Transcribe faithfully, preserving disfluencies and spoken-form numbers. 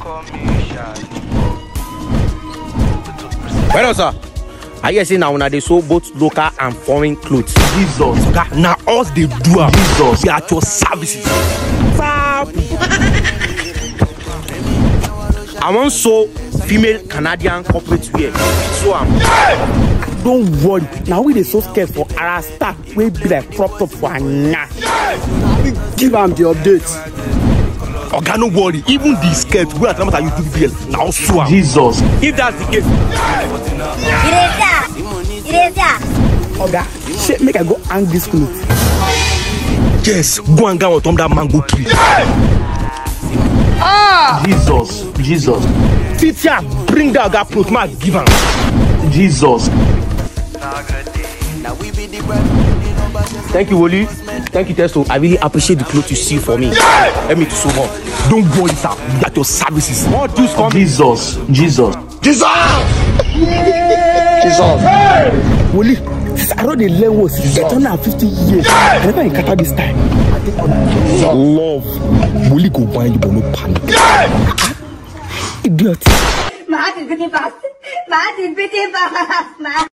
Well, sir, I hear say now when they sold both local and foreign clothes. Jesus, now us they do am. Jesus, they are at your services. I want so female Canadian corporate wear. So I'm. Don't worry. Now we they so scared for our staff. We be like propped up for now. Give them the updates. Okay, no worry. Even the skirt we are talking about YouTube V L now so am. Jesus. If that's the case. Oga, shit, make I go hang this clothes. Yes, go and get on top that mango tree. Ah! Jesus, Jesus. Teacher, bring that guy clothes, man, give him. Jesus. Thank you, Woli. Thank you, Testo. I really appreciate the clothes you see for me. Let me do so much. Don't worry, sir. We are at your services. More juice coming. Jesus, Jesus. Jesus! Jesus! Hey! Woli, since I wrote the levels, it's one hundred fifty years. I never encounter this time. Love. Woli go buy the bono panic. Idiot. My heart is beating fast. My heart is beating fast.